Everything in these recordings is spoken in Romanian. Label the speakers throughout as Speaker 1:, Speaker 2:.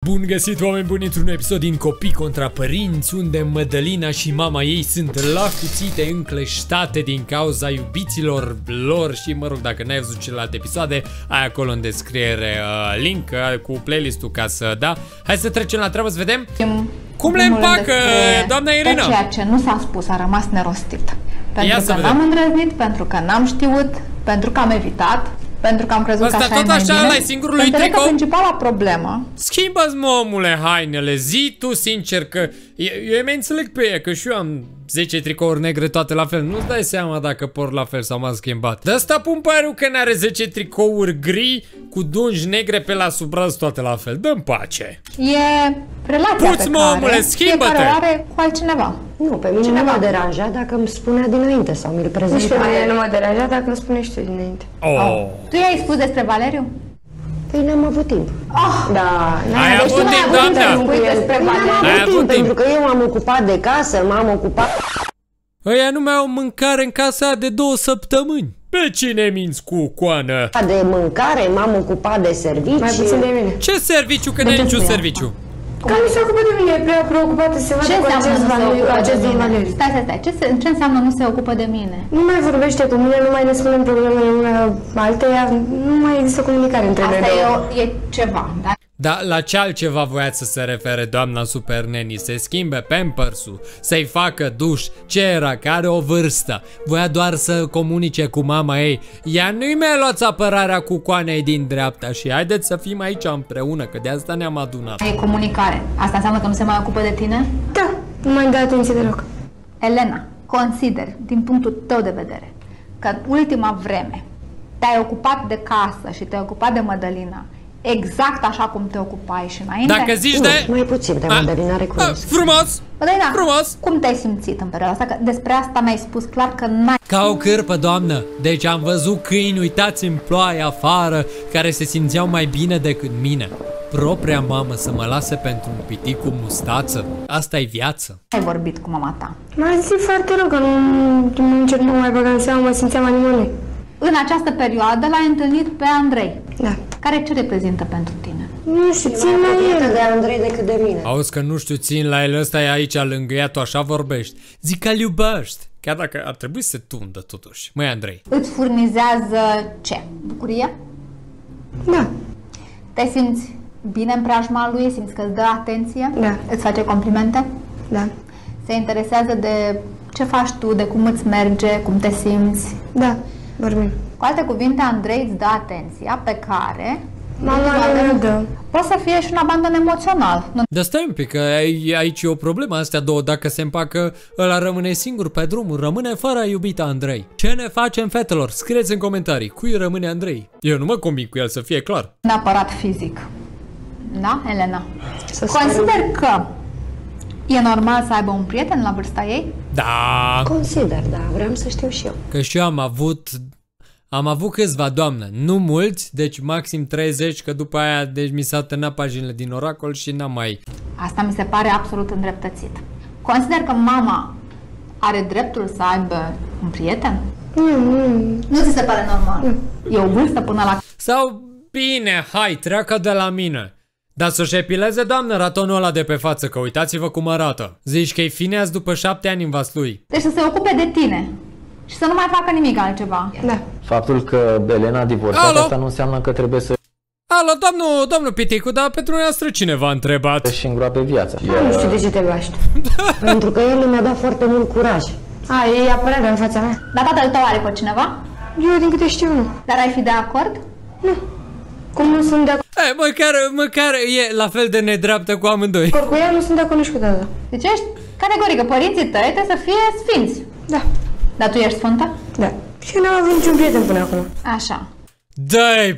Speaker 1: Bun găsit, oameni buni, într-un episod din Copii contra Părinți, unde Mădălina și mama ei sunt la cuțite încleștate din cauza iubiților lor. Și mă rog, dacă n-ai văzut celelalte episoade, ai acolo în descriere link cu playlistul ca să da. Hai să trecem la treabă să vedem cum le împacă doamna Irina.
Speaker 2: Ceea ce nu s-a spus a rămas nerostit. Pentru că
Speaker 1: vedem.
Speaker 2: n-am îndrăznit, pentru că n-am știut, pentru că am evitat, pentru că am crezut că așa
Speaker 1: tot
Speaker 2: e mai
Speaker 1: așa,
Speaker 2: bine.
Speaker 1: ăla-i singurul lui
Speaker 2: Înțeleg că
Speaker 1: tricou?
Speaker 2: principala problemă...
Speaker 1: Schimbă-ți, mă, omule, hainele, zi tu sincer că eu mai înțeleg pe ea, că și eu am 10 tricouri negre toate la fel. Nu-ți dai seama dacă por la fel sau m-am schimbat. De asta pun pariu că n-are 10 tricouri gri cu dungi negre pe la sub braț toate la fel. Dă-mi pace.
Speaker 2: E relația
Speaker 1: Puți,
Speaker 2: pe
Speaker 1: mă,
Speaker 2: care
Speaker 1: omule, schimbă-te!
Speaker 2: fiecare o are cu altcineva.
Speaker 3: Nu, pe mine nu mă deranja dacă îmi spunea dinainte sau mi-l
Speaker 4: Nici pe
Speaker 3: prezenta.
Speaker 4: mine nu mă deranja dacă îmi spune și tu dinainte.
Speaker 1: Oh.
Speaker 2: Tu i-ai spus despre Valeriu?
Speaker 3: Păi n-am avut timp.
Speaker 4: Da,
Speaker 1: Ai avut timp, doamna?
Speaker 2: Spui despre Valeriu?
Speaker 1: Ai avut timp.
Speaker 3: Pentru că eu m-am ocupat de casă, m-am ocupat...
Speaker 1: Ăia nu mai au mâncare în casa de 2 săptămâni. Pe cine minți cu coană?
Speaker 3: de mâncare, m-am ocupat de servicii.
Speaker 4: mai puțin de mine.
Speaker 1: Ce serviciu, că n-ai
Speaker 2: ce
Speaker 1: niciun
Speaker 2: spui
Speaker 1: serviciu?
Speaker 4: Că nu se ocupă de mine, e prea preocupată să se vadă
Speaker 2: Ce
Speaker 4: cu
Speaker 2: înseamnă
Speaker 4: acest
Speaker 2: nu se
Speaker 4: Valeriu,
Speaker 2: ocupă de
Speaker 4: acest
Speaker 2: mine?
Speaker 4: Valeriu.
Speaker 2: Stai. Ce înseamnă nu se ocupă de mine?
Speaker 4: Nu mai vorbește cu mine, nu mai ne spunem problemele una alteia, nu mai există comunicare între noi
Speaker 2: Asta
Speaker 4: două.
Speaker 2: e ceva, da?
Speaker 1: Da, la ce altceva voiați să se refere doamna Super Neni? Să schimbe Pampers-ul, să-i facă duș, ce era, că are o vârstă. Voia doar să comunice cu mama ei. Ea nu-i mai luați apărarea cu coanei din dreapta și haideți să fim aici împreună, că de asta ne-am adunat.
Speaker 2: E comunicare. Asta înseamnă că nu se mai ocupă de tine?
Speaker 4: Da, nu mai dai atenție deloc.
Speaker 2: Elena, consider, din punctul tău de vedere, că în ultima vreme te-ai ocupat de casă și te-ai ocupat de Mădălina exact așa cum te ocupai și înainte?
Speaker 1: Dacă zici
Speaker 3: Nu,
Speaker 1: de...
Speaker 3: mai puțin de Mădălina, recunosc.
Speaker 1: Frumos!
Speaker 2: Mădălina,
Speaker 1: Frumos!
Speaker 2: cum te-ai simțit în perioada asta? Că despre asta mi-ai spus clar că n-ai...
Speaker 1: Ca o cârpă, doamnă. Deci am văzut câini uitați în ploaie afară, care se simțeau mai bine decât mine. Propria mamă să mă lase pentru un pitic cu mustață? Asta-i viață.
Speaker 2: Ai vorbit cu mama ta.
Speaker 4: M-a zis foarte rău că nu încerc nu mai băga în seamă, mă simțeam a nimănui.
Speaker 2: În această perioadă l-ai întâlnit pe Andrei.
Speaker 4: Da.
Speaker 2: Care ce reprezintă pentru tine?
Speaker 4: Nu știu, țin la
Speaker 3: Apropiată
Speaker 4: el.
Speaker 3: de Andrei decât de mine.
Speaker 1: Auzi că nu știu, țin la el, ăsta e aici lângă ea, tu așa vorbești. Zic că-l iubești. Chiar dacă ar trebui să se tundă totuși. Măi, Andrei.
Speaker 2: Îți furnizează ce? Bucurie?
Speaker 4: Da.
Speaker 2: Te simți bine în preajma lui? Simți că îți dă atenție?
Speaker 4: Da.
Speaker 2: Îți face complimente?
Speaker 4: Da.
Speaker 2: Se interesează de ce faci tu, de cum îți merge, cum te simți?
Speaker 4: Da. Vorbim.
Speaker 2: Cu alte cuvinte, Andrei îți dă atenția pe care
Speaker 4: Mama nu ne dă.
Speaker 2: poate să fie și un abandon emoțional. Nu
Speaker 1: Dar stai un pic, că aici e o problemă, astea două. Dacă se împacă, ăla rămâne singur pe drum, rămâne fără iubita Andrei. Ce ne facem, fetelor? Scrieți în comentarii, cui rămâne Andrei? Eu nu mă conving cu el, să fie clar.
Speaker 2: neapărat fizic. Da, Elena?
Speaker 4: Să
Speaker 2: Consider că e normal să aibă un prieten la vârsta ei?
Speaker 1: Da,
Speaker 3: Consider, da, vreau să știu și eu.
Speaker 1: că și eu am avut câțiva, doamnă, nu mulți, deci maxim 30, că după aia deci mi s-au terminat paginile din oracol și n-am mai...
Speaker 2: Asta mi se pare absolut îndreptățit. Consider că mama are dreptul să aibă un prieten? Nu ți se pare normal? E o vârstă până la...
Speaker 1: Sau, bine, hai, treacă de la mine. Dar să-și epileze, doamnă, ratonul ăla de pe față, că uitați-vă cum arată. Zici că-i fineaz după 7 ani în vaslui.
Speaker 2: Deci să se ocupe de tine și să nu mai facă nimic altceva.
Speaker 4: Da.
Speaker 5: Faptul că Elena a divorțat,
Speaker 1: Alo?
Speaker 5: asta nu înseamnă că trebuie să
Speaker 1: Alo, domnul Piticu, dar pentru noastră cine v-a întrebat?
Speaker 5: își îngroape viața.
Speaker 4: Nu știu de ce te baști.
Speaker 3: Pentru că el mi-a dat foarte mult curaj.
Speaker 4: A, e apărată în fața mea.
Speaker 2: Dar tatăl tău are pe cineva?
Speaker 4: Eu din câte știu nu.
Speaker 2: Dar ai fi de acord?
Speaker 4: Cum nu sunt de
Speaker 1: Măcar e la fel de nedreaptă cu amândoi.
Speaker 4: acord cu ea, nu sunt de acord nici cu tata.
Speaker 2: Deci ești categorică, părinții tăi trebuie să fie sfinți.
Speaker 4: Da.
Speaker 2: Dar tu ești sfântă?
Speaker 4: Da. Și eu n-am avut niciun prieten până acum.
Speaker 2: Așa.
Speaker 1: Dai,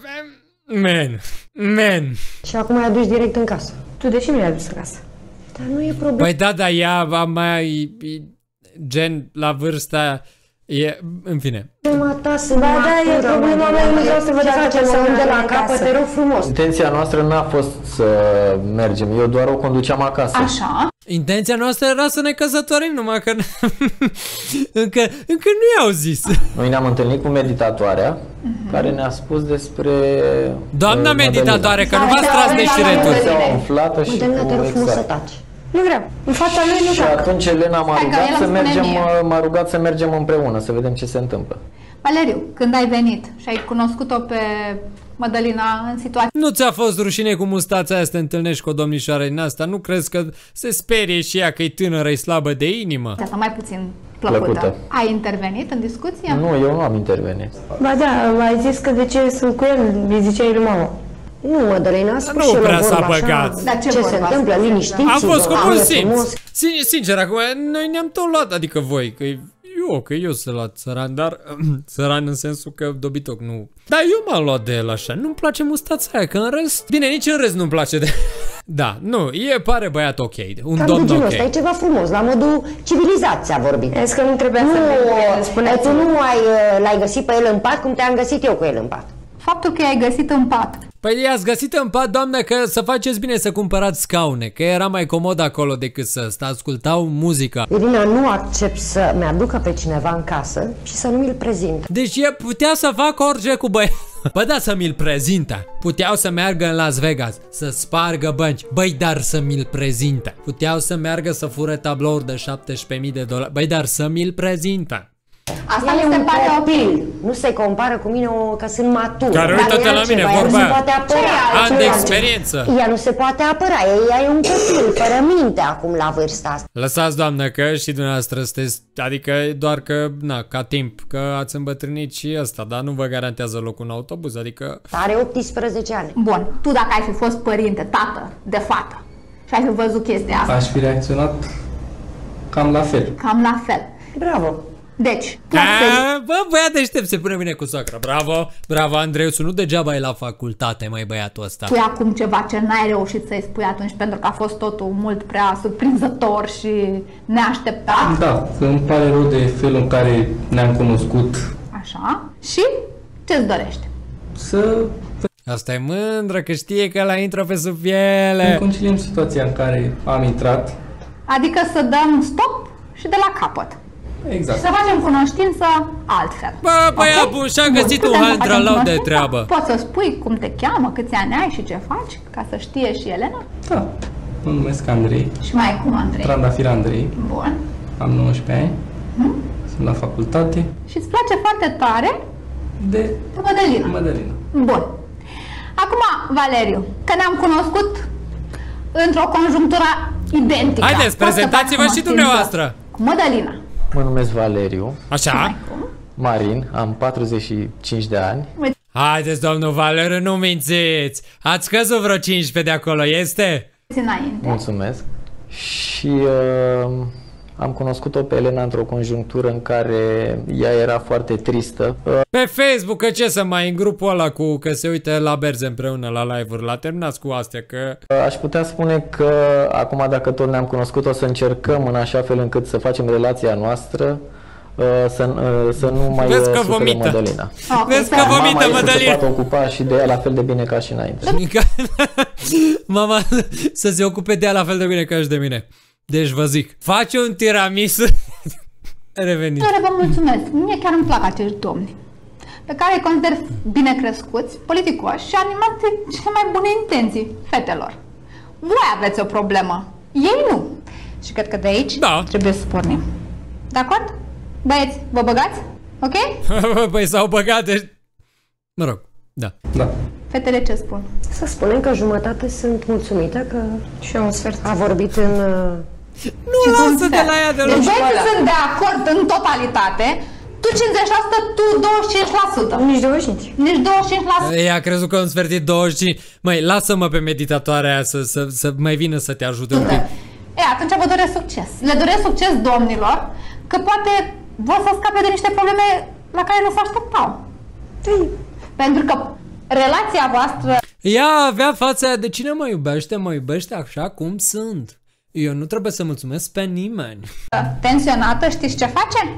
Speaker 1: man.
Speaker 3: Și acum ai adus direct în casă.
Speaker 4: Tu de ce mi l-ai adus acasă?
Speaker 3: Dar nu e problemă.
Speaker 1: Păi da, dar ea va mai gen la vârsta E, în fine.
Speaker 3: Ta sunt
Speaker 4: Ba da, e problema mea, nu vreau să vă
Speaker 3: facem să de la capăt, te rog frumos.
Speaker 5: Intenția noastră n-a fost să mergem, eu doar o conduceam acasă.
Speaker 2: Așa.
Speaker 1: Intenția noastră era să ne căsătorim, numai că încă nu i-au zis.
Speaker 5: Noi ne-am întâlnit cu meditatoarea, care ne-a spus despre
Speaker 1: Doamna meditatoare, că nu v-ați
Speaker 2: Da,
Speaker 1: tras
Speaker 2: da,
Speaker 1: deșireturi.
Speaker 5: Mădălina umflată și
Speaker 3: Mădălina, te rog frumos să
Speaker 5: exact.
Speaker 3: taci.
Speaker 4: Nu vreau. În fața mea nu
Speaker 5: Și
Speaker 4: tac.
Speaker 5: atunci Elena m-a
Speaker 2: Stai, că
Speaker 5: rugat
Speaker 2: el
Speaker 5: să
Speaker 2: îmi spune
Speaker 5: mergem,
Speaker 2: mie.
Speaker 5: m-a rugat să mergem împreună, să vedem ce se întâmplă.
Speaker 2: Valeriu, când ai venit și ai cunoscut-o pe Mădălina în situația
Speaker 1: Nu ți-a fost rușine cu mustața aia să te întâlnești cu o domnișoară din asta? Nu crezi că se sperie și ea că e tânără, e slabă de inimă?
Speaker 2: asta mai puțin plăcută. Ai intervenit în discuție?
Speaker 5: Nu, eu nu am intervenit.
Speaker 4: Ba da, ai zis că de ce sunt cu el, îi ziceai lui mama.
Speaker 3: Nu, Mădălina, a spus
Speaker 1: Nu
Speaker 3: și el o
Speaker 1: prea s-a
Speaker 3: vorbă așa.
Speaker 1: băgat.
Speaker 2: Dar ce
Speaker 3: Ce se
Speaker 2: vorba
Speaker 3: întâmplă,
Speaker 2: spune?
Speaker 3: liniștiți.
Speaker 1: Am fost cu bun
Speaker 3: doamne,
Speaker 1: simț.
Speaker 3: frumos.
Speaker 1: Sincer, acum, noi ne-am tot luat, adică voi, că eu sunt luat țăran, dar țăran în sensul că dobitoc, nu. Dar eu m-am luat de el așa, nu-mi place mustața aia, că în rest, bine, nici în rest nu-mi place de... Da, nu, pare băiat ok, un
Speaker 3: Cam
Speaker 1: domn
Speaker 3: de genul
Speaker 1: ok.
Speaker 3: ăsta, e ceva frumos, la modul civilizația vorbit.
Speaker 4: Zis că nu trebuia să
Speaker 3: Nu,
Speaker 4: spuneți.
Speaker 3: tu nu l-ai găsit pe el în pat cum te-am găsit eu cu el în pat.
Speaker 2: Faptul că i-ai găsit în pat.
Speaker 1: Păi i-ați găsit în pat, doamnă, că să faceți bine să cumpărați scaune, că era mai comod acolo decât să ascultau muzica.
Speaker 3: Irina, nu accept să mi-aducă pe cineva în casă și să nu mi-l prezint.
Speaker 1: Deci e putea să facă orice cu băi. Bă, da, să mi-l prezinte. Puteau să meargă în Las Vegas, să spargă bănci. Băi, dar să mi-l prezinte. Puteau să meargă să fure tablouri de $17.000. Băi, dar să mi-l prezinte.
Speaker 2: Asta
Speaker 3: El
Speaker 2: mi
Speaker 3: e
Speaker 2: se
Speaker 3: un
Speaker 2: pare ok.
Speaker 3: copil, nu se compară cu mine că sunt matur.
Speaker 1: Care
Speaker 3: Dar
Speaker 1: uită-te
Speaker 3: e
Speaker 1: la mine,
Speaker 3: altceva, ea
Speaker 1: vorba
Speaker 3: nu se
Speaker 1: aia.
Speaker 3: poate apăra.
Speaker 1: Ani de
Speaker 3: Ea-
Speaker 1: experiență.
Speaker 3: Ea nu se poate apăra, ea e un copil, fără minte acum la vârsta asta.
Speaker 1: Lăsați, doamnă, că și dumneavoastră sunteți, adică doar că, na, ca timp, că ați îmbătrânit și ăsta, dar nu vă garantează locul în autobuz, adică...
Speaker 3: Are 18 ani.
Speaker 2: Bun, tu dacă ai fi fost părinte, tată de fată și ai fi văzut chestia asta,
Speaker 6: Aș fi reacționat cam la fel.
Speaker 2: cam la fel.
Speaker 3: Bravo.
Speaker 2: Deci,
Speaker 1: Bă, băiat deștept, se pune bine cu soacra. Bravo, bravo, Andreuțu, nu degeaba e la facultate, mai băiatul ăsta.
Speaker 2: spui acum ceva ce n-ai reușit să-i spui atunci pentru că a fost totul mult prea surprinzător și neașteptat.
Speaker 6: Da, îmi pare rău de felul în care ne-am cunoscut.
Speaker 2: Așa. Și ce-ți dorești?
Speaker 6: Să
Speaker 1: Asta e mândră că știe că la intră pe sub piele.
Speaker 6: conciliem situația în care am intrat.
Speaker 2: Adică să dăm stop și de la capăt. Și
Speaker 6: Exact.
Speaker 2: să facem cunoștință altfel.
Speaker 1: Bă, băiat
Speaker 2: Ok?
Speaker 1: bun, și-a
Speaker 2: Bun,
Speaker 1: găsit un
Speaker 2: putem să
Speaker 1: handralau
Speaker 2: facem
Speaker 1: de
Speaker 2: cunoștință?
Speaker 1: treabă.
Speaker 2: Poți să spui cum te cheamă, câți ani ai și ce faci, ca să știe și Elena?
Speaker 6: Da. Mă numesc Andrei,
Speaker 2: Și mai cum, Andrei?
Speaker 6: Trandafir Andrei,
Speaker 2: Bun.
Speaker 6: am 19 ani, sunt la facultate
Speaker 2: Și îți place foarte tare
Speaker 6: de
Speaker 2: Mădălina.
Speaker 6: Mădălina.
Speaker 2: Bun. Acum, Valeriu, că ne-am cunoscut într-o conjunctură identică.
Speaker 1: Haideți,
Speaker 2: Poți să
Speaker 1: prezentați-vă
Speaker 2: faci
Speaker 1: și
Speaker 2: cunoștință
Speaker 1: dumneavoastră.
Speaker 2: cu Mădălina.
Speaker 5: Mă numesc Valeriu
Speaker 1: Așa?
Speaker 5: Marin, am 45 de ani.
Speaker 1: Haideți, domnul Valeriu, nu mințiți. Ați scăzut vreo 15 de acolo, este?
Speaker 2: Înainte.
Speaker 5: Mulțumesc. Și am cunoscut-o pe Elena într-o conjunctură în care ea era foarte tristă.
Speaker 1: Pe Facebook, că ce să mai, în grupul ăla cu că se uită la berze împreună la live-uri, la terminați cu astea, că...
Speaker 5: Aș putea spune că acum, dacă tot ne-am cunoscut, o să încercăm în așa fel încât să facem relația noastră să nu mai
Speaker 1: Vezi că
Speaker 5: sufere
Speaker 1: vomită.
Speaker 5: Mădălina.
Speaker 2: Ok,
Speaker 1: Vezi că
Speaker 2: sper-
Speaker 1: vomită,
Speaker 5: Mama ei să se
Speaker 1: Mădălina.
Speaker 5: poată ocupa și de ea la fel de bine ca și înainte.
Speaker 1: Mama să se ocupe de ea la fel de bine ca și de mine. Deci vă zic, faci un tiramisu. Revenim.
Speaker 2: Care vă mulțumesc. Mie chiar îmi plac acești domni pe care îi consider bine crescuți, politicoși și animați de cele mai bune intenții fetelor. Voi aveți o problemă, ei nu. Și cred că de aici
Speaker 1: Da.
Speaker 2: trebuie să pornim. De acord? Băieți, vă băgați? Ok?
Speaker 1: Păi s-au băgat, deci... Mă rog, da.
Speaker 6: Da.
Speaker 2: Fetele ce spun?
Speaker 3: Să spunem că jumătate sunt mulțumită că
Speaker 4: Și eu un sfert.
Speaker 3: a vorbit în...
Speaker 1: Nu lasă de la ea de
Speaker 2: Deci
Speaker 1: la...
Speaker 2: băieții sunt de acord în totalitate, tu 50%, tu 25%.
Speaker 4: Nici 25.
Speaker 2: Nici 25%.
Speaker 1: Ea a crezut că am sfertit 25. Măi, lasă-mă pe meditatoarea aia să mai vină să te ajute un pic.
Speaker 2: E, atunci vă doresc succes. Le doresc succes domnilor, că poate vor să scape de niște probleme la care nu se așteptau. Pentru că relația voastră
Speaker 1: Ea avea fața aia de cine mă iubește așa cum sunt. Eu nu trebuie să mulțumesc pe nimeni.
Speaker 2: tensionată, știți ce face?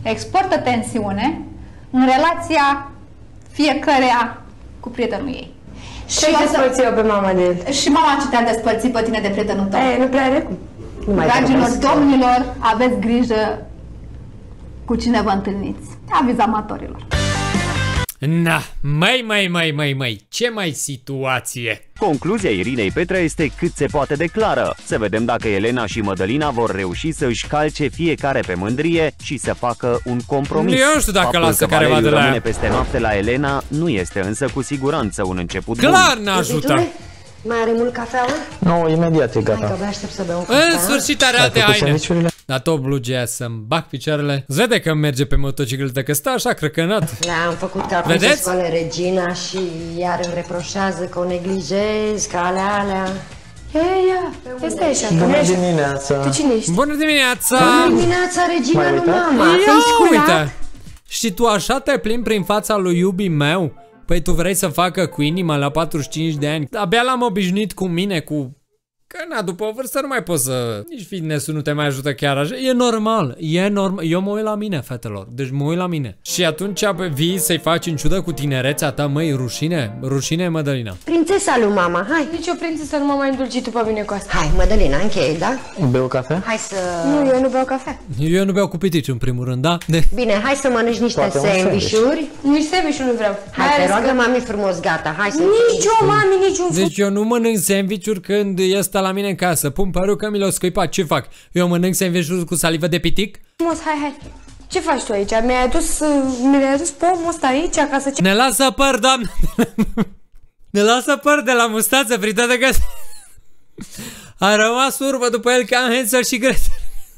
Speaker 2: exportă tensiune în relația fiecăreia cu prietenul ei.
Speaker 4: Și despărți-o pe mama de el.
Speaker 2: Și mama ce te-a despărțit pe tine de prietenul tău?
Speaker 4: Nu prea are cum.
Speaker 2: Dragilor domnilor, aveți grijă cu cine vă întâlniți. Aviz amatorilor.
Speaker 1: Na, mai, ce mai situație?
Speaker 7: Concluzia Irinei Petra este cât se poate de clară. Să vedem dacă Elena și Mădălina vor reuși să își calce fiecare pe mândrie și să facă un compromis.
Speaker 1: Eu nu știu dacă
Speaker 7: Faptul
Speaker 1: lasă
Speaker 7: că
Speaker 1: careva de la
Speaker 7: rămâne peste noapte la Elena nu este însă cu siguranță un început bun.
Speaker 1: Clar n-ajută.
Speaker 3: Mai are mult cafeaua?
Speaker 5: Nu, imediat e
Speaker 3: Hai că
Speaker 5: gata.
Speaker 3: abia aștept să beau
Speaker 1: În sfârșit are alte haine.
Speaker 5: Sandvișurile?
Speaker 1: Dar tot blugea să-mi bag picioarele. Se vede că merge pe motocicletă, că stă așa crăcănat.
Speaker 3: Le-am făcut ca cum
Speaker 1: Vedeți?
Speaker 3: se scoală Regina și iar îmi reproșează că o neglijez, că alea.
Speaker 4: Ia, stai așa.
Speaker 5: Bună dimineața!
Speaker 4: Tu cine ești?
Speaker 1: Bună dimineața!
Speaker 3: Bună dimineața, Regina,
Speaker 5: M-ai
Speaker 3: nu
Speaker 5: uitat?
Speaker 3: mama.
Speaker 1: Ia
Speaker 3: Te-ai sculat?
Speaker 1: uite! Și tu așa te plimbi prin fața lui iubii meu? Păi tu vrei să facă cu inima la 45 de ani? Abia l-am obișnuit cu mine, cu... Că na, după o vârstă nu mai poți să... Nici fitness-ul nu te mai ajută chiar așa. E normal, e normal. Eu mă uit la mine, fetelor. Deci mă uit la mine. Și atunci vii să-i faci în ciudă cu tinerețea ta, măi, rușine? Rușine, Mădălina.
Speaker 3: Prințesa lui mama, hai.
Speaker 4: Nici o prințesă nu m-a mai îndulcit pe mine cu asta.
Speaker 3: Hai, Mădălina, încheie, da?
Speaker 5: Beau cafea?
Speaker 3: Hai să...
Speaker 4: Nu, eu nu beau cafea.
Speaker 1: Eu nu beau cu pitici, în primul rând, da?
Speaker 3: Bine, hai să mănânci niște
Speaker 5: Poate un
Speaker 3: sandvișuri.
Speaker 4: Nici sandwich nu vreau.
Speaker 3: Hai, te roagă, mami, frumos, gata. Hai să...
Speaker 4: Nici eu, mami, nici un
Speaker 1: Deci eu nu mănânc sandvișuri când ăsta la mine în casă. Pun perucă, mi l-o scuipat. Ce fac? Eu mănânc sandvișuri cu salivă de pitic?
Speaker 4: frumos, hai. Ce faci tu aici? Mi-ai adus pomul ăsta aici ca să...
Speaker 1: Ne lasă păr, doamne! Ne lasă păr de la mustață fritată că... A rămas urmă după el ca în Hansel și Gretel.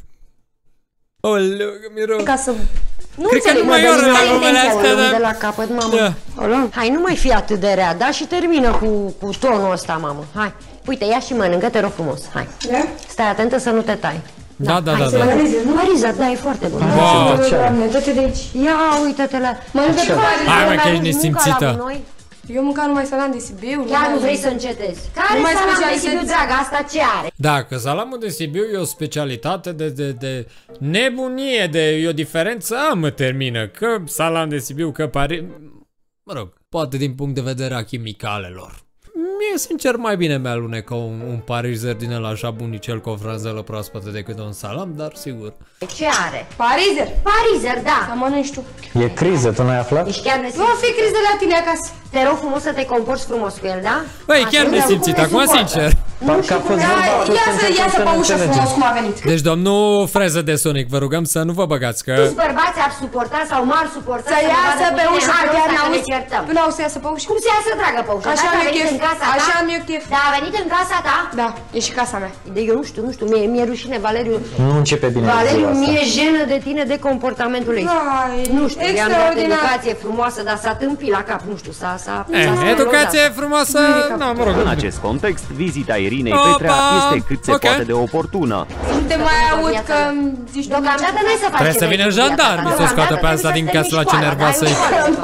Speaker 1: Oleu, că mi-e
Speaker 3: Ca să... Nu
Speaker 1: Cred că
Speaker 3: înțeleg,
Speaker 1: nu mai oră la
Speaker 3: Mădălina,
Speaker 1: urmele
Speaker 3: intenția,
Speaker 1: astea,
Speaker 3: o luăm
Speaker 1: dar...
Speaker 3: de la capăt, mamă.
Speaker 1: Da.
Speaker 3: Hai, nu mai fi atât de rea, da? Și termină cu tonul ăsta, mamă. Hai. Uite, ia și mănâncă, te rog frumos. Hai.
Speaker 4: Da?
Speaker 3: Stai atentă să nu te tai.
Speaker 1: Da.
Speaker 3: Pariză, da, e foarte bun.
Speaker 1: Wow.
Speaker 4: Doamne, dă-te de aici.
Speaker 3: Ia, uite-te la...
Speaker 4: Mănâncă pe
Speaker 1: Hai, mă, că ești
Speaker 3: Mănânci
Speaker 1: nesimțită.
Speaker 3: munca la noi?
Speaker 4: Eu mâncam numai salam de Sibiu.
Speaker 3: Chiar nu vrei să încetezi. Care
Speaker 4: mai
Speaker 3: salam de
Speaker 4: specialitate.
Speaker 3: Sibiu, dragă? Asta ce are?
Speaker 1: Da, că salamul de Sibiu e o specialitate de nebunie, e o diferență, mă termină, că salam de Sibiu, că mă rog, poate din punct de vedere a chimicalelor. Mie, sincer, mai bine mi-alunecă un parizer din ăla așa bunicel cu o franzelă proaspătă decât un salam, dar sigur.
Speaker 3: Ce are?
Speaker 4: Parizer.
Speaker 3: Parizer, da.
Speaker 4: Să mănânci tu.
Speaker 5: E criză, tu n-ai aflat?
Speaker 3: Ești chiar
Speaker 4: Nu
Speaker 3: nesimțit.
Speaker 4: o fi criză la tine acasă.
Speaker 3: Te rog frumos să te comporți frumos cu el, da?
Speaker 1: Băi,
Speaker 3: Așa,
Speaker 1: chiar
Speaker 3: nu
Speaker 1: nesimțit,
Speaker 3: cum ne
Speaker 1: acum
Speaker 3: suportă.
Speaker 1: sincer.
Speaker 5: Parcă a fost vorba atunci
Speaker 4: Ia
Speaker 5: când
Speaker 4: să
Speaker 5: încercăm
Speaker 4: pe
Speaker 5: să
Speaker 4: ușă
Speaker 5: ne
Speaker 4: frumos
Speaker 5: înțelegem.
Speaker 4: cum a venit.
Speaker 1: Deci, domnul Freză de Sonic, vă rugăm să nu vă băgați, că...
Speaker 3: Toți bărbații ar suporta sau m-ar suporta
Speaker 4: Să
Speaker 3: ne
Speaker 4: iasă
Speaker 3: vadă
Speaker 4: pe
Speaker 3: cu
Speaker 4: ușă,
Speaker 3: tine
Speaker 4: că
Speaker 3: halul
Speaker 4: chiar
Speaker 3: ăsta că ne
Speaker 4: n-auzi.
Speaker 3: certăm.
Speaker 4: Nu n-au să iasă pe ușă.
Speaker 3: Cum se iasă, dragă, pe ușă?
Speaker 4: Așa
Speaker 3: Dacă a
Speaker 4: mi-e
Speaker 3: venit
Speaker 4: chef.
Speaker 3: în casa ta?
Speaker 4: Așa mi-e chef.
Speaker 3: Da, a venit în casa ta?
Speaker 4: Da, e și casa mea.
Speaker 3: De eu nu știu, mi-e rușine, Valeriu.
Speaker 5: Nu începe bine
Speaker 3: Valeriu,
Speaker 5: ziua asta.
Speaker 3: mi-e jenă de tine de comportamentul ei.
Speaker 4: Vai,
Speaker 3: Nu știu, i-am dat
Speaker 4: extraordinar.
Speaker 3: educație frumoasă, dar s-a tâmpit la cap, nu știu, s-a
Speaker 1: Educație frumoasă, nu, mă rog.
Speaker 7: În acest context, vizita Irinei
Speaker 1: Opa!
Speaker 7: Petrea este cât se
Speaker 1: Ok.
Speaker 7: poate de oportună.
Speaker 4: Nu te mai aud că zici tu.
Speaker 3: Deocamdată noi să facem.
Speaker 1: Trebuie să vină jandarmi să o scoată pe asta din casă la ce nervoasă e.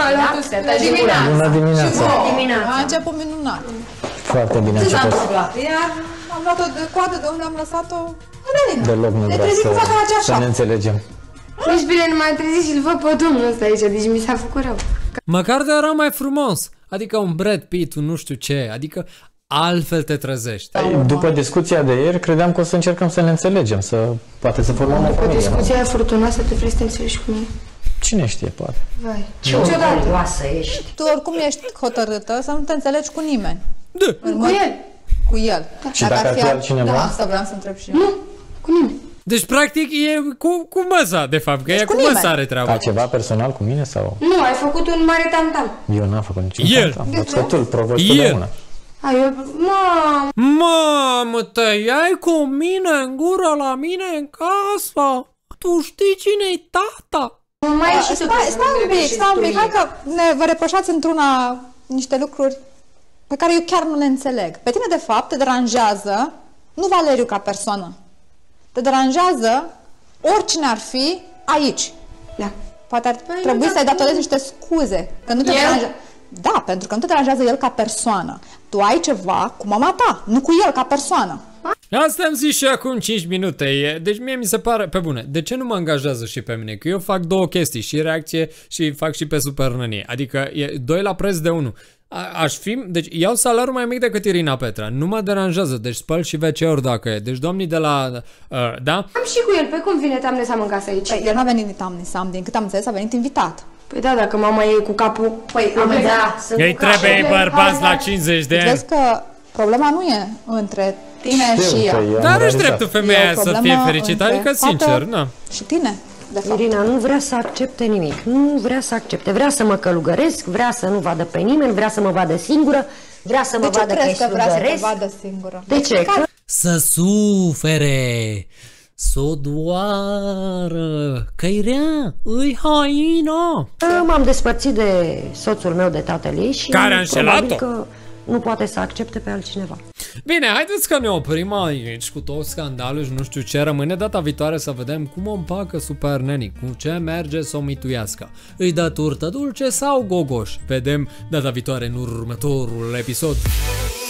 Speaker 5: Bună dimineața!
Speaker 2: A început minunat.
Speaker 5: Foarte bine a
Speaker 2: Ce s-a
Speaker 5: început.
Speaker 2: întâmplat? Iar am luat-o de coadă de unde am lăsat-o. Mădălina.
Speaker 5: Deloc nu
Speaker 2: Ne
Speaker 5: vreau
Speaker 2: trezim cu fata aceea
Speaker 5: să ne
Speaker 2: așa.
Speaker 5: înțelegem.
Speaker 4: Nici bine nu m-am trezit și-l văd pe domnul ăsta aici, deci mi s-a făcut rău.
Speaker 1: Măcar de era mai frumos. Adică un Brad Pitt, un nu știu ce, adică altfel te trezești.
Speaker 5: După discuția de ieri, credeam că o să încercăm să ne înțelegem, poate să formăm o
Speaker 4: După
Speaker 5: familie.
Speaker 4: discuția aia furtunoasă, te vrei să te înțelegi cu mine?
Speaker 5: Cine știe, poate.
Speaker 4: Vai.
Speaker 3: Ce orgolioasă ești.
Speaker 2: Tu oricum ești hotărâtă să nu te înțelegi cu nimeni.
Speaker 1: Da.
Speaker 4: Cu el?
Speaker 2: Cu el.
Speaker 5: Și dacă ar fi altcineva?
Speaker 2: Da, asta vreau să întreb și eu.
Speaker 4: Nu, cu nimeni.
Speaker 1: Deci, practic, e cu măsa, de fapt, că e
Speaker 2: cu
Speaker 1: cu
Speaker 2: nimeni.
Speaker 1: măsa are treaba.
Speaker 5: Ca ceva personal cu mine sau?
Speaker 4: Nu, ai făcut un mare tantam.
Speaker 5: Eu n-am făcut niciun
Speaker 1: El.
Speaker 5: tantam. Învățătul, provostul de
Speaker 1: El.
Speaker 5: mână.
Speaker 4: Mamă,
Speaker 1: Mamă, tăiai cu mine în gură la mine în casă? Tu știi cine-i tata?
Speaker 4: mai e și tu.
Speaker 2: Stai un pic, hai că vă reproșați într-una niște lucruri pe care eu chiar nu le înțeleg. Pe tine, de fapt, te deranjează, nu Valeriu ca persoană, te deranjează oricine ar fi aici.
Speaker 4: Da.
Speaker 2: Poate ar trebui să-i datorezi niște scuze, că nu te deranjează. Da, pentru că nu te deranjează el ca persoană. Tu ai ceva cu mama ta, nu cu el ca persoană.
Speaker 1: Asta am zis și acum 5 minute. Deci mie mi se pare, pe bune, de ce nu mă angajează și pe mine? Că eu fac două chestii, și reacție și fac și pe Super Nănie. Adică e 2 la preț de 1. Aș fi, deci iau salariul mai mic decât Irina Petra. Nu mă deranjează, deci spăl și WC-uri dacă e. Deci domnii de la, da?
Speaker 4: Am și cu el, pe cum vine Tamne Sam în casă aici?
Speaker 2: Păi, el n-a venit din Tamne Sam, din cât am înțeles, a venit invitat.
Speaker 4: Păi da, dacă mama e cu capul... Păi,
Speaker 1: Îi trebuie bărbați la 50 de ani.
Speaker 2: Vezi că problema nu e între tine și ea.
Speaker 1: Dar are dreptul femeia să fie fericită, adică sincer, na.
Speaker 2: Și tine, de fapt.
Speaker 3: Irina nu vrea să accepte nimic, nu vrea să accepte, vrea să mă călugăresc, vrea să nu vadă pe nimeni, vrea să mă vadă singură, vrea să mă vadă că-i
Speaker 2: că vrea să te
Speaker 3: slugăresc.
Speaker 2: vadă singură?
Speaker 3: De ce? Că
Speaker 1: Să sufere, s-o doară, că-i rea, îi haina.
Speaker 3: m-am despărțit de soțul meu, de tatăl ei și
Speaker 1: Care a înșelat-o?
Speaker 3: probabil că nu poate să accepte pe altcineva.
Speaker 1: Bine, haideți că ne oprim aici cu tot scandalul și nu știu ce. Rămâne data viitoare să vedem cum o împacă Super Nanny, cu ce merge să o mituiască. Îi dă turtă dulce sau gogoș? Vedem data viitoare în următorul episod.